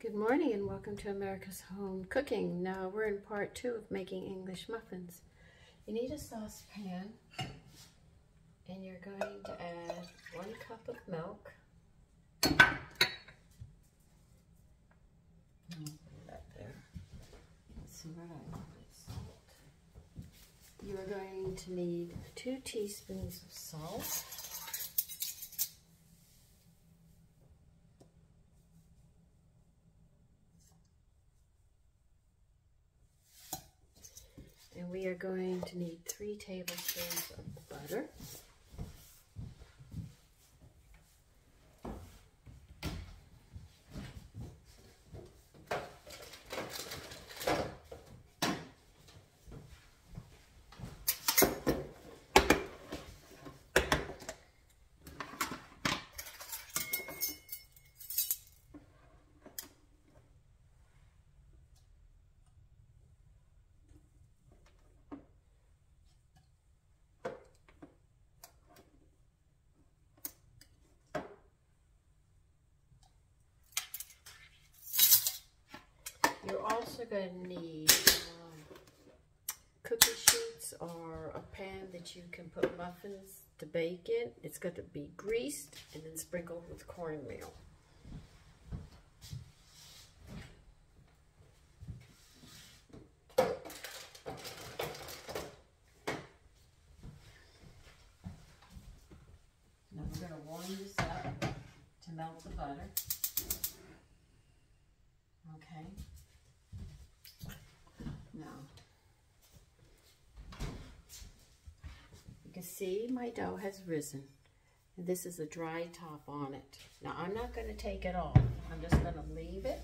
Good morning and welcome to America's Home Cooking. Now we're in part 2 of making English muffins. You need a saucepan and you're going to add 1 cup of milk. That there. Let's see what I want. Salt. You are going to need 2 teaspoons of salt. And we are going to need 3 tablespoons of butter. You're also going to need cookie sheets or a pan that you can put muffins to bake in. It's got to be greased and then sprinkled with cornmeal. Now we're going to warm this up to melt the butter. Okay. Now, you can see my dough has risen, and this is a dry top on it. Now, I'm not going to take it off. I'm just going to leave it,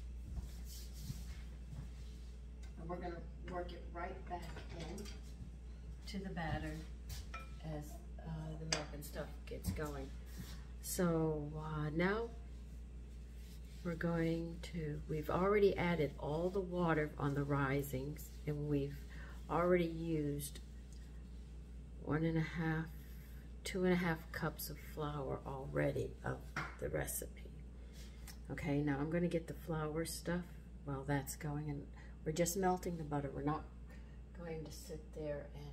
and we're going to work it right back in to the batter as the milk and stuff gets going. So now we've already added all the water on the risings, and we've already used 2.5 cups of flour already of the recipe. Okay, now I'm going to get the flour stuff while that's going, and we're just melting the butter. We're not going to sit there and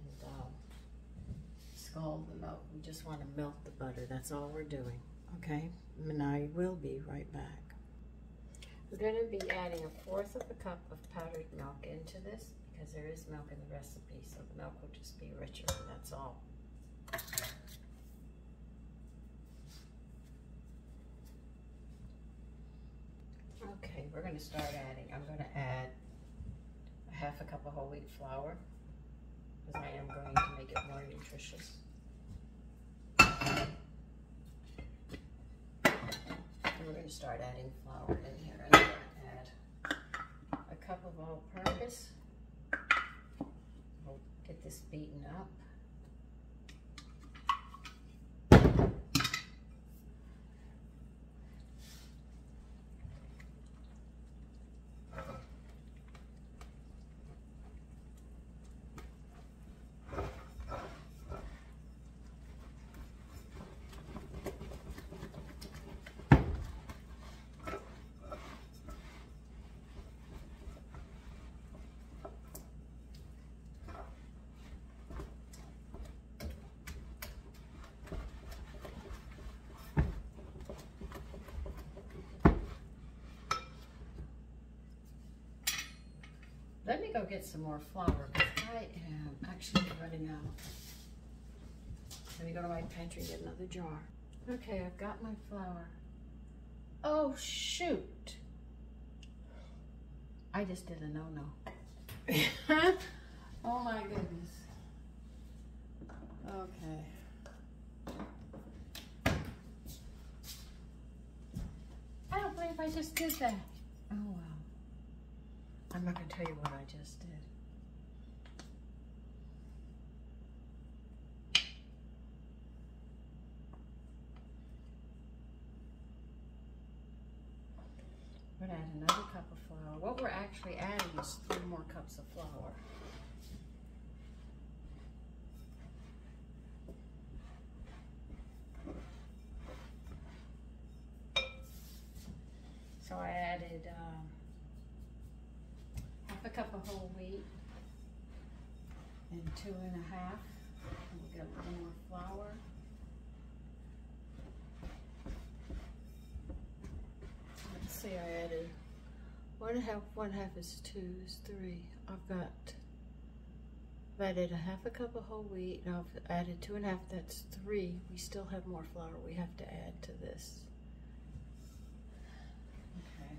scald the milk. We just want to melt the butter. That's all we're doing. Okay, and I will be right back. We're going to be adding 1/4 of a cup of powdered milk into this because there is milk in the recipe, so the milk will just be richer, that's all. Okay, we're going to start adding. I'm going to add 1/2 cup of whole wheat flour because I am going to make it more nutritious. And we're going to start adding flour in here. And I'm going to add 1 cup of all-purpose. We'll get this beaten up. Let me go get some more flour because I am actually running out. Let me go to my pantry and get another jar. Okay, I've got my flour. Oh, shoot. I just did a no-no. Oh my goodness. Okay. I don't believe I just did that. Oh, wow. I'm not going to tell you what I just did. We're going to add another cup of flour. What we're actually adding is 3 more cups of flour. So I added half a cup of whole wheat and 2 1/2. We'll get a little more flour. Let's see, I added 1 1/2. 1 1/2 is 2 is 3. I've added a half a cup of whole wheat, and I've added 2 1/2. That's 3. We still have more flour we have to add to this. Okay.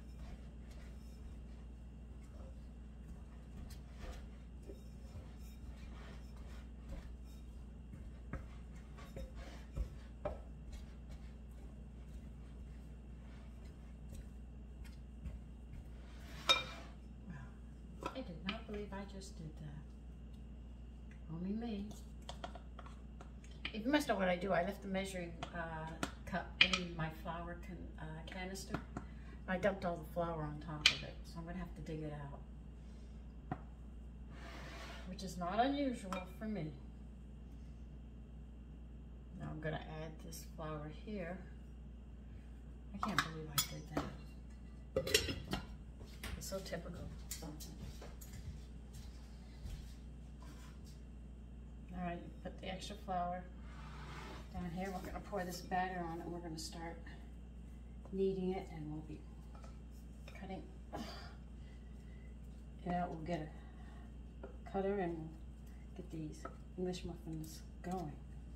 Wow. I did not believe I just did that. Only me. You must know what I do. I left the measuring cup in my flour canister. I dumped all the flour on top of it, so I'm going to have to dig it out, which is not unusual for me. Now I'm going to add this flour here. I can't believe I did that. It's so typical. All right, put the extra flour down here. We're going to pour this batter on it, and we're going to start kneading it, and we'll be cutting it out. We'll get a cutter and we'll get these English muffins going.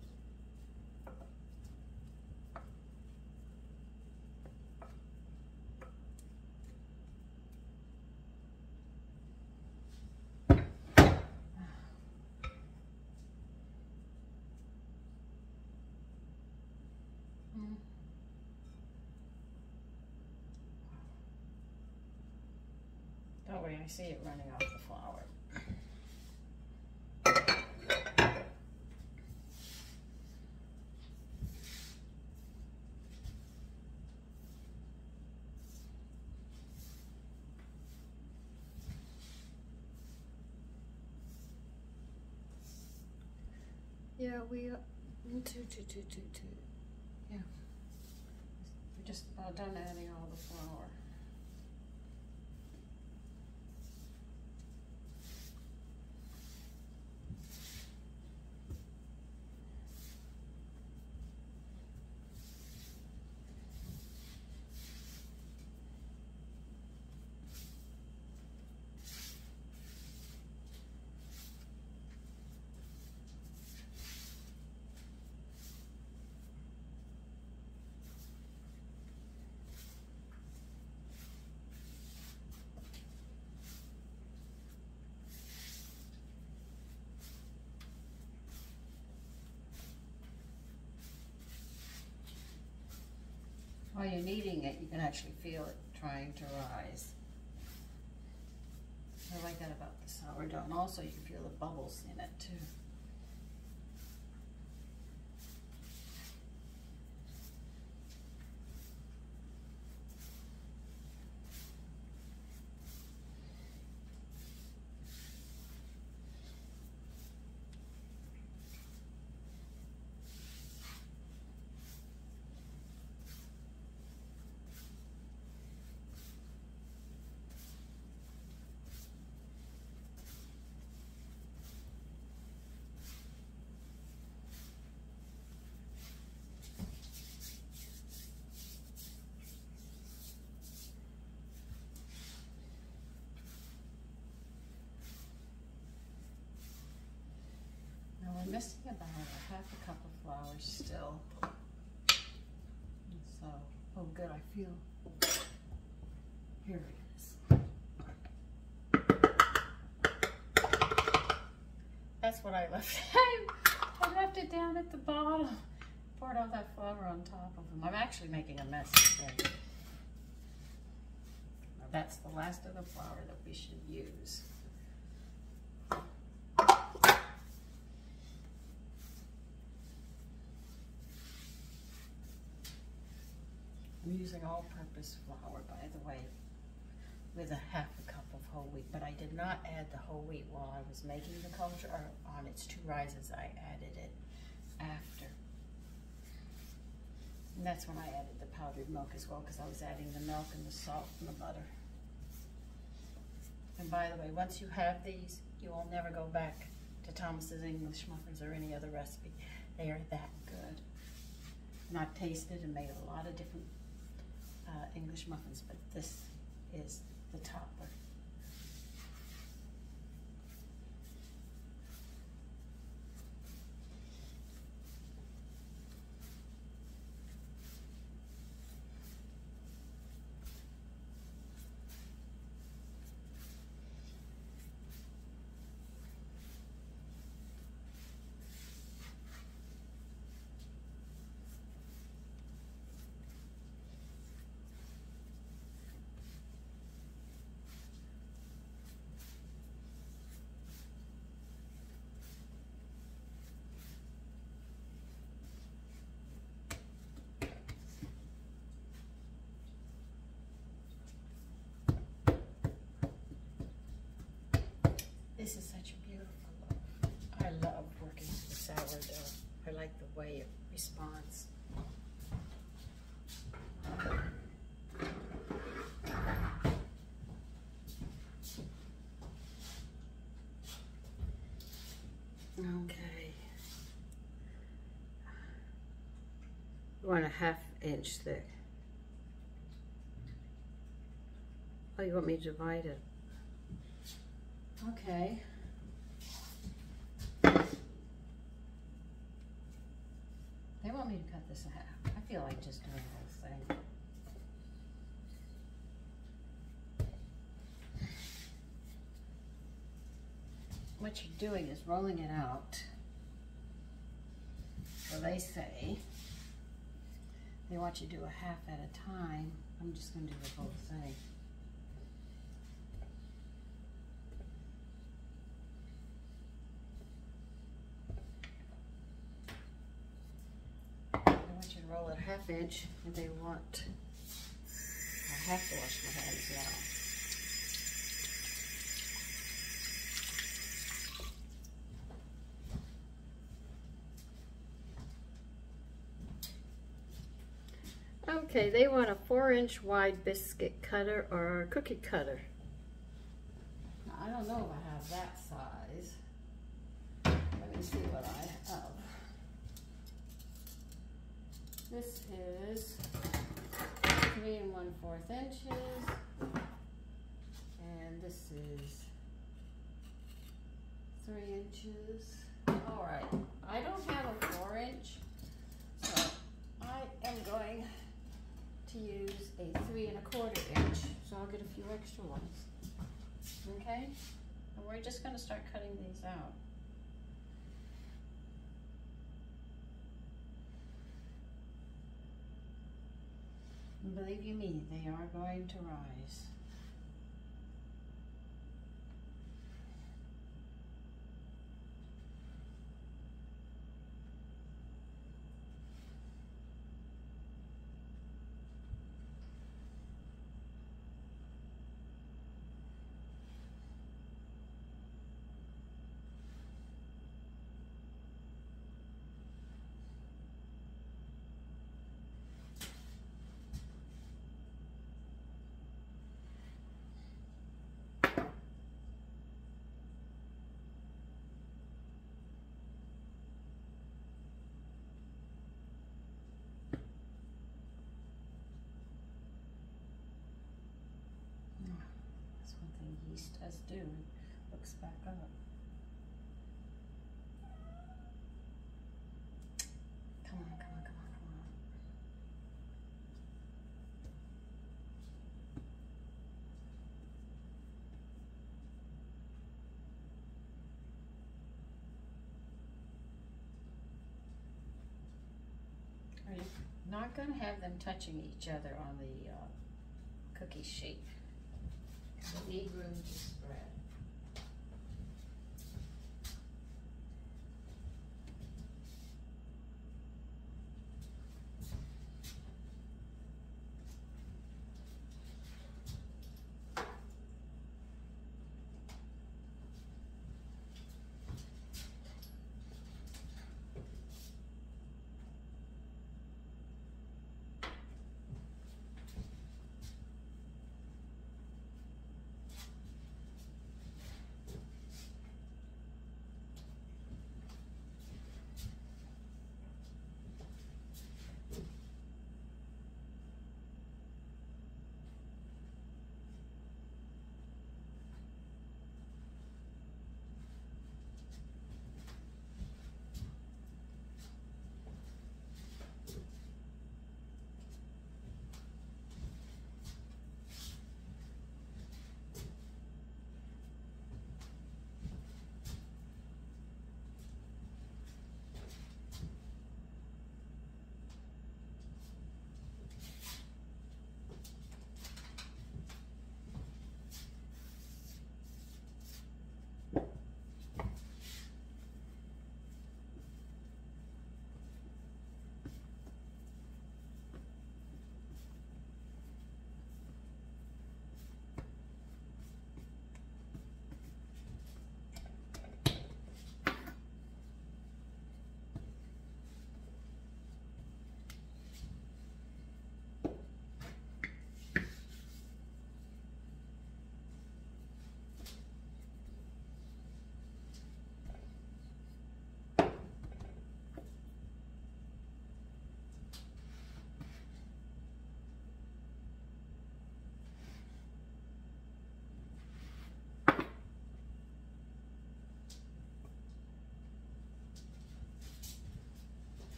That way I see it running off the flour. Yeah, we are two. Yeah. We're just about done adding all the flour. While you're kneading it, you can actually feel it trying to rise. I like that about the sourdough, and also you can feel the bubbles in it too. We're missing about a half a cup of flour still. And so, oh good, I feel, here it is. That's what I left. I left it down at the bottom. Poured all that flour on top of them. I'm actually making a mess today. Now that's the last of the flour that we should use. I'm using all-purpose flour, by the way, with a half a cup of whole wheat, but I did not add the whole wheat while I was making the culture, or on its 2 rises. I added it after. And that's when I added the powdered milk as well, because I was adding the milk and the salt and the butter. And by the way, once you have these, you will never go back to Thomas's English muffins or any other recipe. They are that good. And I've tasted and made a lot of different English muffins, but this is the topper. This is such a beautiful loaf. I love working with sourdough. I like the way it responds. Okay. You want a 1/2 inch thick. Oh, you want me to divide it? Okay. They want me to cut this in half. I feel like just doing the whole thing. What you're doing is rolling it out. So they say they want you to do a 1/2 at a time. I'm just going to do the whole thing. Roll it 1/2 inch, and they want, I have to wash my hands now. Okay, they want a 4-inch wide biscuit cutter or a cookie cutter. Now, I don't know if I have that size. Let me see what I have. This is 3 1/4 inches, and this is 3 inches. All right, I don't have a 4-inch, so I am going to use a 3 1/4 inch, so I'll get a few extra ones. Okay, and we're just going to start cutting these out. And believe you me, they are going to rise. Yeast does do, looks back up. Come on, come on, come on, come on. Are you not going to have them touching each other on the cookie sheet? We need room to spread.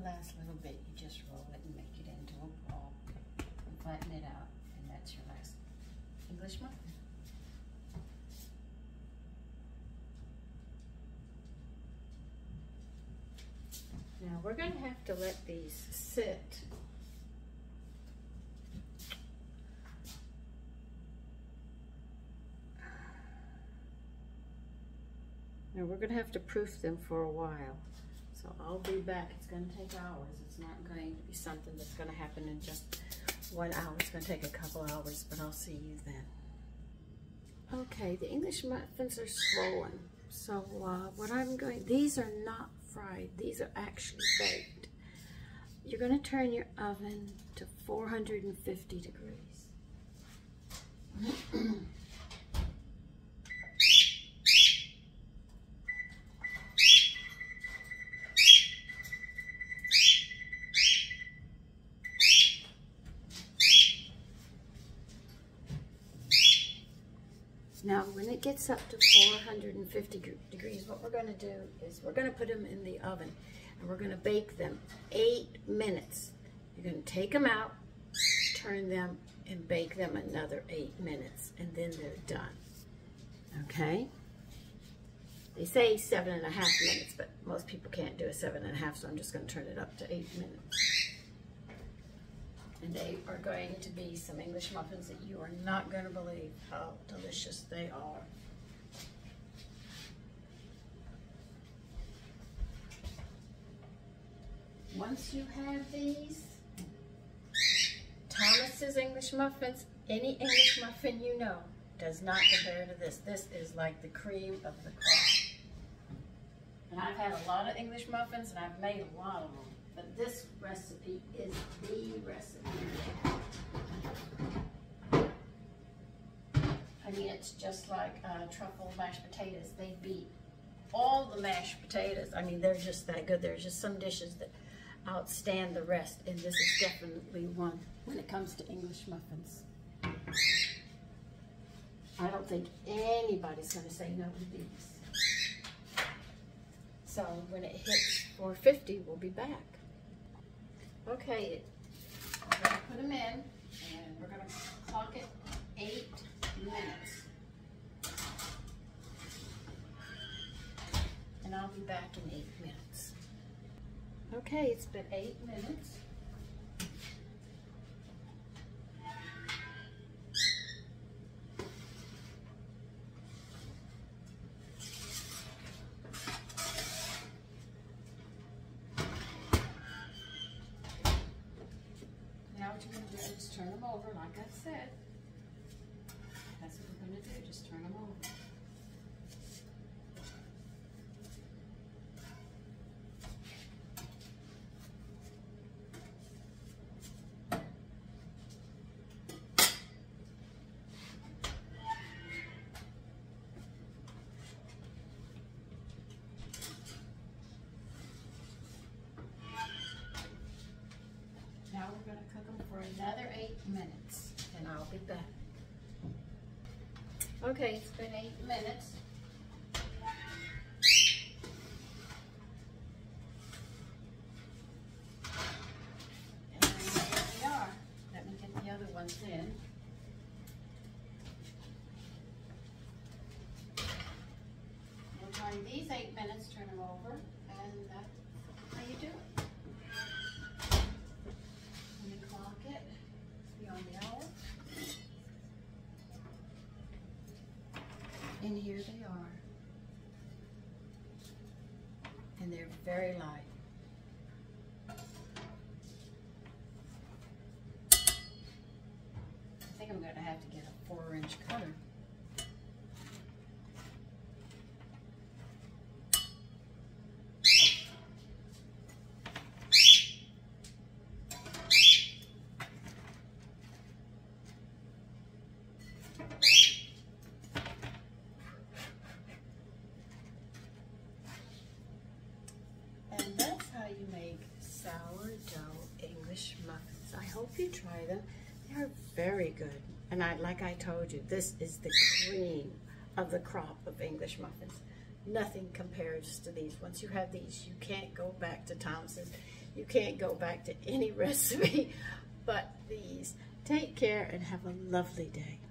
last little bit, you just roll it and make it into a ball and flatten it out, and that's your last English muffin. Now we're going to have to let these sit. Now we're going to have to proof them for a while. So I'll be back. It's going to take hours. It's not going to be something that's going to happen in just 1 hour. It's going to take a couple hours, but I'll see you then. Okay, the English muffins are swollen. So what I'm going, these are not fried. These are actually baked. You're going to turn your oven to 450 degrees. Now, when it gets up to 450 degrees, what we're going to do is we're going to put them in the oven, and we're going to bake them 8 minutes. You're going to take them out, turn them, and bake them another 8 minutes, and then they're done. Okay? They say 7.5 minutes, but most people can't do a 7.5, so I'm just going to turn it up to 8 minutes. And they are going to be some English muffins that you are not going to believe how delicious they are. Once you have these, Thomas's English muffins, any English muffin you know, does not compare to this. This is like the cream of the crop. And I've had a lot of English muffins, and I've made a lot of them. But this recipe is the recipe. I mean, it's just like truffle mashed potatoes. They beat all the mashed potatoes. I mean, they're just that good. There's just some dishes that outstand the rest, and this is definitely one when it comes to English muffins. I don't think anybody's going to say no to these. So when it hits 450, we'll be back. Okay, we're going to put them in, and we're going to clock it 8 minutes. And I'll be back in 8 minutes. Okay, it's been 8 minutes. Now what you're going to do is turn them over, like I said. That's what we're going to do, just turn them over. Now we're going to cook them for another 8 minutes, and I'll be back. Okay, it's been 8 minutes. And here we are. Let me get the other ones in. We'll turn these 8 minutes, turn them over, and that's how you do it. Let me clock it, be on the hour. And here they are. And they're very light. I think I'm going to have to get a 4-inch cutter. You make sourdough English muffins. I hope you try them. They are very good. And like I told you, this is the cream of the crop of English muffins. Nothing compares to these. Once you have these, you can't go back to Thomas's. You can't go back to any recipe but these. Take care and have a lovely day.